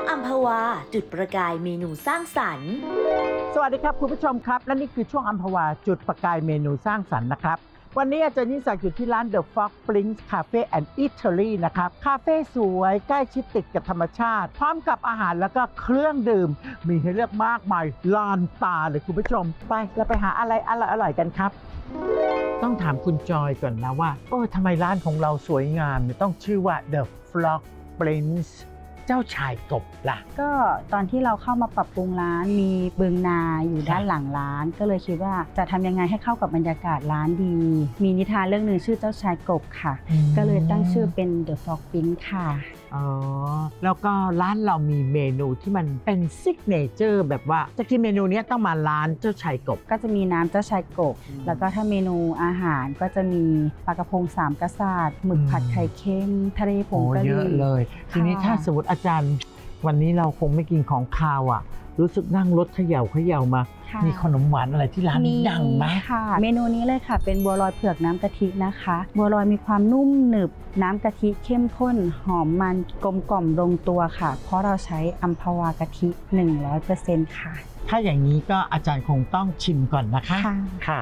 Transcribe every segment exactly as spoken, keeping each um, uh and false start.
อัมพวาจุดประกายเมนูสร้างสรรค์สวัสดีครับคุณผู้ชมครับและนี่คือช่วงอัมพวาจุดประกายเมนูสร้างสรรค์นะครับวันนี้อาจารย์ยิ่งศักดิ์อยู่ที่ร้าน The Fox Prince Cafe and Eatery นะครับคาเฟ่สวยใกล้ชิดติดกับธรรมชาติพร้อมกับอาหารแล้วก็เครื่องดื่มมีให้เลือกมากมายลานตาเลยคุณผู้ชมไปเราไปหาอะไรอร่อยๆกันครับต้องถามคุณจอยก่อนนะว่าโอ้ทำไมร้านของเราสวยงามต้องชื่อว่า The Fox Prince เจ้าชายกบล่ะก็ตอนที่เราเข้ามาปรับปรุงร้านมีบึงนาอยู่ด้านหลังร้านก็เลยคิดว่าจะทำยังไงให้เข้ากับบรรยากาศร้านดีมีนิทานเรื่องหนึ่งชื่อเจ้าชายกบค่ะก็เลยตั้งชื่อเป็น The Fox Prince ค่ะอ๋อแล้วก็ร้านเรามีเมนูที่มันเป็นซิกเนเจอร์แบบว่าจะกินเมนูนี้ต้องมาร้านเจ้าชายกบก็จะมีน้ำเจ้าชายกบแล้วก็ถ้าเมนูอาหารก็จะมีปลากระพงสามกษัตริย์หมึกผัดไข่เค็มทะเลผงกะหรี่เยอะเลยทีนี้ถ้าสมมติอาจารย์วันนี้เราคงไม่กินของคาวอ่ะรู้สึกนั่งรถเขย่าเขย่ามามีขนมหวานอะไรที่ร้านนี้ดังไหมค่ะเมนูนี้เลยค่ะเป็นบัวลอยเผือกน้ำกะทินะคะบัวลอยมีความนุ่มหนึบน้ำกะทิเข้มข้นหอมมันกลมกล่อมลงตัวค่ะเพราะเราใช้อัมพวากะทิ หนึ่งร้อยเปอร์เซ็นต์ ค่ะถ้าอย่างนี้ก็อาจารย์คงต้องชิมก่อนนะคะค่ะ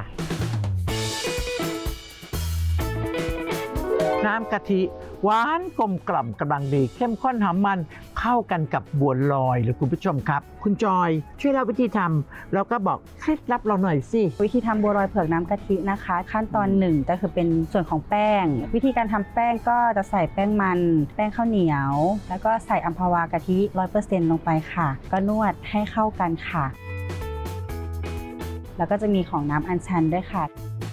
น้ำกะทิหวานกลมกล่อมกำลังดีเข้มข้นหอมมันเข้ากันกับบัวลอยเลยคุณผู้ชมครับคุณจอยช่วยเล่าวิธีทำแล้วก็บอกเคล็ดลับเราหน่อยสิวิธีทำบัวลอยเผือกน้ำกะทินะคะขั้นตอนหนึ่งก็คือเป็นส่วนของแป้งวิธีการทำแป้งก็จะใส่แป้งมันแป้งข้าวเหนียวแล้วก็ใส่อัมพวากะทิ ร้อยเปอร์เซ็นต์ ลงไปค่ะก็นวดให้เข้ากันค่ะแล้วก็จะมีของน้ำอัญชันด้วยค่ะ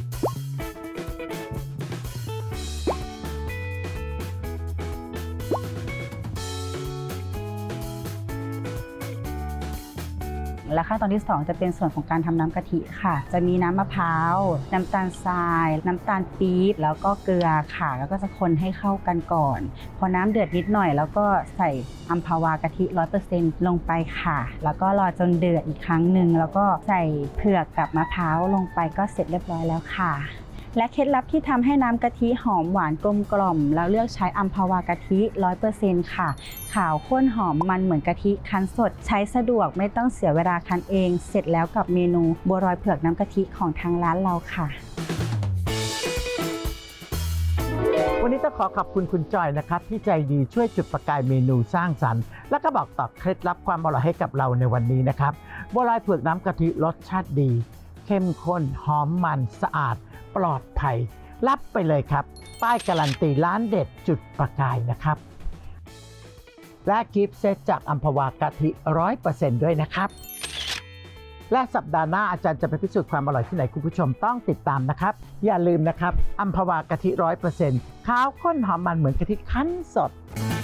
และขั้นตอนที่สองจะเป็นส่วนของการทำน้ำกะทิค่ะจะมีน้ำมะพร้าวน้ำตาลทรายน้ำตาลปี๊บแล้วก็เกลือค่ะแล้วก็จะคนให้เข้ากันก่อนพอน้ำเดือดนิดหน่อยแล้วก็ใส่อัมพวากะทิ ร้อยเปอร์เซ็นต์ ลงไปค่ะแล้วก็รอจนเดือดอีกครั้งหนึ่งแล้วก็ใส่เผือกกับมะพร้าวลงไปก็เสร็จเรียบร้อยแล้วค่ะและเคล็ดลับที่ทำให้น้ำกะทิหอมหวานกลมกล่อมแล้วเลือกใช้อัมพวากะทิ ร้อยเปอร์เซ็นต์ ค่ะขาวข้นหอมมันเหมือนกะทิคั้นสดใช้สะดวกไม่ต้องเสียเวลาคั้นเองเสร็จแล้วกับเมนูบัวลอยเผือกน้ำกะทิของทางร้านเราค่ะวันนี้ต้องขอขอบคุณคุณจอยนะครับที่ใจดีช่วยจุดประกายเมนูสร้างสรรค์และก็บอกต่อเคล็ดลับความอร่อยให้กับเราในวันนี้นะครับบัวลอยเผือกน้ำกะทิรสชาติดีเข้มข้นหอมมันสะอาดปลอดภัยรับไปเลยครับป้ายการันตีร้านเด็ดจุดประกายนะครับและกิฟต์เซตจากอัมพวากะทิ ร้อยเปอร์เซ็นต์ ด้วยนะครับและสัปดาห์หน้าอาจารย์จะไปพิสูจน์ความอร่อยที่ไหนคุณผู้ชมต้องติดตามนะครับอย่าลืมนะครับอัมพวากะทิ ร้อยเปอร์เซ็นต์ ขาวข้นหอมมันเหมือนกะทิคั้นสด